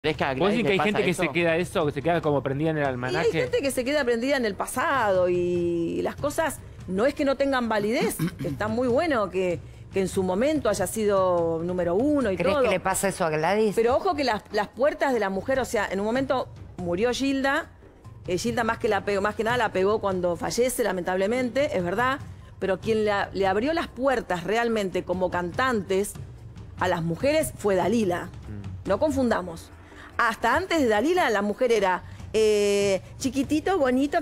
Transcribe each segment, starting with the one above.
¿Crees que a ¿Vos Gladys decís que le hay pasa gente que eso? se queda eso, que se queda como prendida en el Y almanaque? hay gente que se queda prendida en el pasado y las cosas no es que no tengan validez. Está muy bueno que en su momento haya sido número uno y ¿Crees todo. que le pasa eso a Gladys? Pero ojo que las puertas de la mujer, o sea, en un momento murió Gilda. Gilda más que nada la pegó cuando fallece, lamentablemente, es verdad. Pero quien le abrió las puertas realmente como cantantes a las mujeres fue Dalila. No confundamos. Hasta antes de Dalila, la mujer era chiquitito, bonito,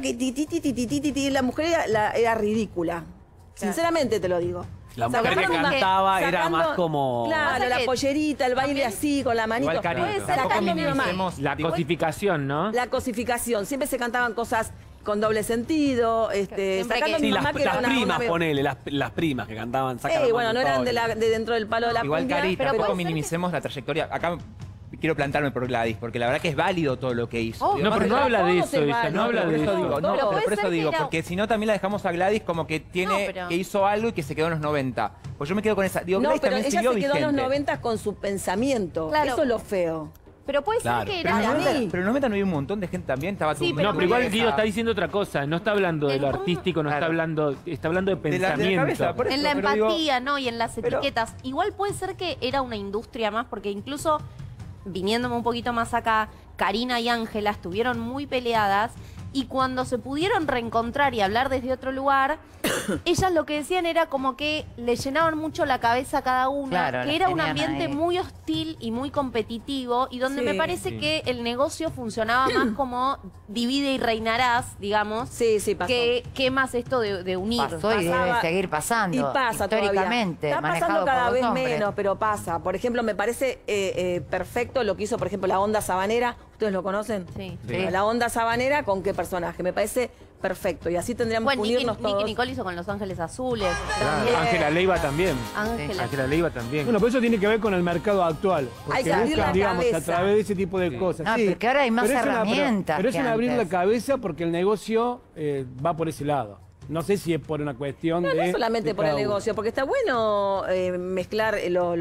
que la mujer era ridícula. Sinceramente te lo digo. La mujer que cantaba era más como... Claro, la pollerita, el baile así, con la manito. Igual, Cari, tampoco Sacando mi mamá. minimicemos... La cosificación, ¿no? La cosificación. Siempre se cantaban cosas con doble sentido. Sacando a mi Sí, mamá, que era las una primas, ponele, las primas que cantaban. bueno, no eran de dentro del palo de la Igual, cumbia. Cari, pero tampoco puede ser minimicemos la trayectoria. Acá quiero plantarme por Gladys, porque la verdad que es válido todo lo que hizo. No, pero no habla de eso, ella, no habla por de eso eso. digo, No, pero por puede eso ser digo, que no. porque si no también la dejamos a Gladys como que que hizo algo y que se quedó en los 90. Pues yo me quedo con esa. Digo, No, Gladys pero también ella siguió se quedó en los vigente. 90 con su pensamiento. Claro. Eso es lo feo. Pero puede ser que Pero en era... los 90 mí. pero en los 90 no había un montón de gente también, estaba Sí, tu pero No, pero igual vieja. Guido está diciendo otra cosa. No está hablando de lo artístico, no está hablando de de la pensamiento. cabeza, por eso, En la pero digo- empatía, ¿no? Y en las pero- etiquetas. Igual puede ser que era una industria más, porque incluso, viniéndome un poquito más acá, Karina y Ángela estuvieron muy peleadas y cuando se pudieron reencontrar y hablar desde otro lugar, ellas lo que decían era como que le llenaban mucho la cabeza a cada una, Claro, que las era un tenían ambiente ahí. muy hostil y muy competitivo y donde Sí. me parece que el negocio funcionaba más como divide y reinarás, digamos, Sí, sí, pasó. que más esto de unir. Pasó y debe pasaba- seguir pasando. Y pasa históricamente, todavía. Está manejado pasando cada por vez los hombres. menos, pero pasa. Por ejemplo, me parece perfecto lo que hizo, por ejemplo, la Onda Sabanera. ¿Ustedes lo conocen? Sí. Sí. La Onda Sabanera, ¿con qué personaje? Me parece perfecto. Y así tendríamos Bueno, que unirnos Nicky todos. Nicole hizo con Los Ángeles Azules. Claro, Ángela Leiva también. Ángela. Ángela Leiva también. Bueno, pero eso tiene que ver con el mercado actual. Hay que Porque abrir la buscan, digamos, a cabeza. través de ese tipo de cosas. No, Sí, porque ahora hay más pero es herramientas Pero es que un abrir la antes. cabeza porque el negocio va por ese lado. No sé si es por una cuestión No, de... no solamente de por el cada uno. negocio, porque está bueno mezclar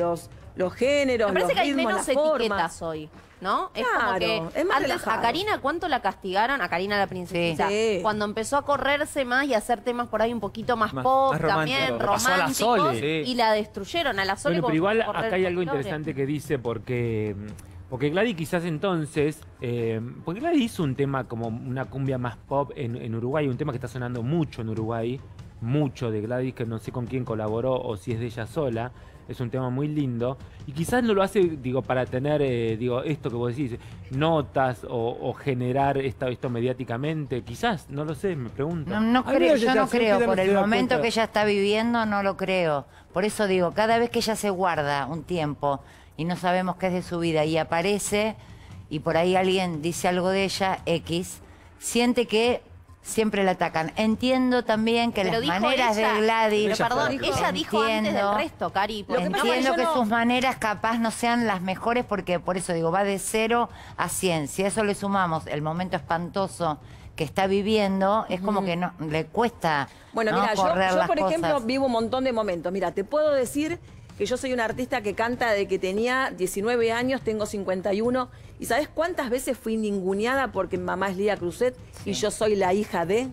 los géneros, Me parece los que hay ritmos, menos las formas. etiquetas hoy, ¿no? Es como Claro, que es más antes relajado. a Karina, ¿cuánto la castigaron? A Karina la princesita. Sí. Cuando empezó a correrse más y a hacer temas por ahí un poquito más Más- pop más también, romántico. Pasó a la románticos, Sole. Sí. y la destruyeron a la Sole. Bueno, pero con igual correr acá hay algo folclore. interesante que dice porque Gladys quizás entonces, porque Gladys hizo un tema como una cumbia más pop en Uruguay, un tema que está sonando mucho en Uruguay, mucho de Gladys, que no sé con quién colaboró o si es de ella sola. Es un tema muy lindo. Y quizás no lo hace, digo, para tener, esto que vos decís, notas o generar esto mediáticamente. Quizás, no lo sé, me pregunto. No Hay creo, una yo no sensación creo, que por no el se da momento cuenta. que ella está viviendo no lo creo. Por eso digo, cada vez que ella se guarda un tiempo y no sabemos qué es de su vida y aparece y por ahí alguien dice algo de ella, X, siente que siempre la atacan. Entiendo también que Pero las dijo maneras ella- de Gladys... Pero perdón, ella dijo antes del Entiendo. resto, Cari. porque Lo que pasa no- es Entiendo yo que no- sus maneras capaz no sean las mejores porque por eso digo, va de 0 a 100. Si a eso le sumamos el momento espantoso que está viviendo, es como que no le cuesta Bueno, ¿no? mira, correr yo las por ejemplo cosas. vivo un montón de momentos. Mira, te puedo decir que yo soy una artista que canta desde que tenía 19 años, tengo 51. ¿Y sabes cuántas veces fui ninguneada porque mi mamá es Lía Cruzet y yo soy la hija de?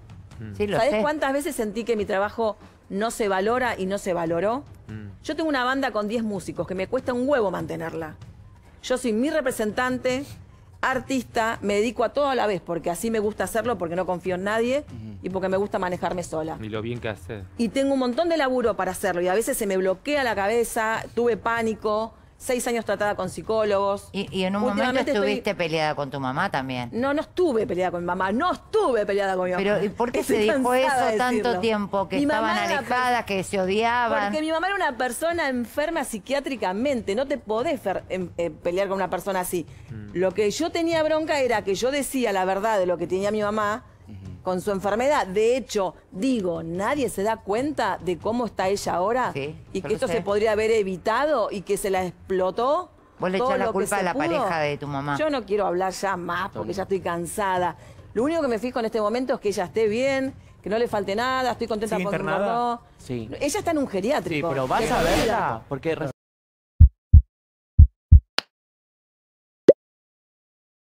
Sí, lo ¿Sabes sé. cuántas veces sentí que mi trabajo no se valora y no se valoró? Yo tengo una banda con 10 músicos que me cuesta un huevo mantenerla. Yo soy mi representante, artista, me dedico a todo a la vez porque así me gusta hacerlo, porque no confío en nadie y porque me gusta manejarme sola. Ni lo bien que hace. Y tengo un montón de laburo para hacerlo y a veces se me bloquea la cabeza, tuve pánico, 6 años tratada con psicólogos. Y en un momento Últimamente estuviste peleada con tu mamá también. No estuve peleada con mi mamá, no estuve peleada con mi mamá. Pero ¿y por qué se Estoy dijo cansada eso de tanto decirlo. tiempo? Que Mi mamá estaban era una alejadas, que se odiaban. Porque mi mamá era una persona enferma psiquiátricamente. No te podés pelear con una persona así. Lo que yo tenía bronca era que yo decía la verdad de lo que tenía mi mamá con su enfermedad. De hecho, digo, nadie se da cuenta de cómo está ella ahora Sí, y yo que lo esto sé. se podría haber evitado y que se la explotó. Vos le todo echás la lo que culpa se a la pudo. pareja de tu mamá. Yo no quiero hablar ya más porque ya estoy cansada. Lo único que me fijo en este momento es que ella esté bien, que no le falte nada, estoy contenta ¿Sigue porque internada? engordó. Sí. Ella está en un Sí, geriátrico. pero vas De a por vida. verla, porque